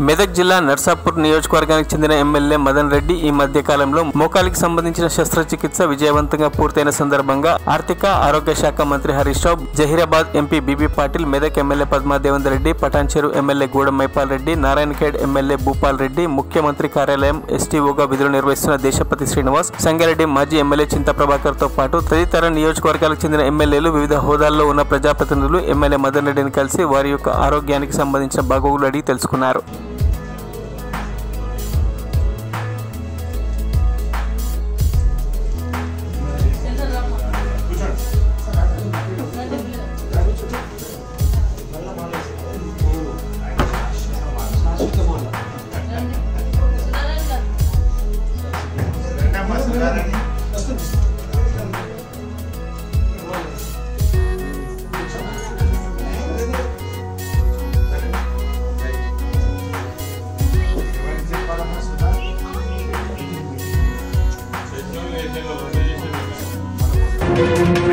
మెదక్ జిల్లా నర్సాపూర్ నియోజకవర్గానికి చెందిన ఎమ్మెల్యే మదన్ రెడ్డి ఈ మధ్య కాలంలో మోకాలికి సంబంధించిన శస్త్రచికిత్స విజయవంతంగా పూర్తయిన సందర్భంగా ఆర్థిక ఆరోగ్య శాఖ మంత్రి Harish Rao, Zaheerabad MP B B Patil, Medak MLA Padma Devender Reddy, Patancheru MLA Gudem Mahipal Reddy, Narayankhed MLA Bhupal Reddy, ముఖ్యమంత్రి కార్యాలయం ఎస్టీఓగా విధులు నిర్వహిస్తున్న దేశపతి శ్రీనివాస్, సంగారెడ్డి మాజీ ఎమ్మెల్యే చింత ప్రభాకర్ తో పాటు తదితర నియోజకవర్గాలకు చెందిన ఎమ్మెల్యేలు, వివిధ హోదాల్లో ఉన్న ప్రజాప్రతినిధులు ఎమ్మెల్యే మదన్ రెడ్డిని కలిసి వారి యొక్క ఆరోగ్యానికి సంబంధించిన బాగోగులు అడిగి తెలుసుకున్నారు. Thank you.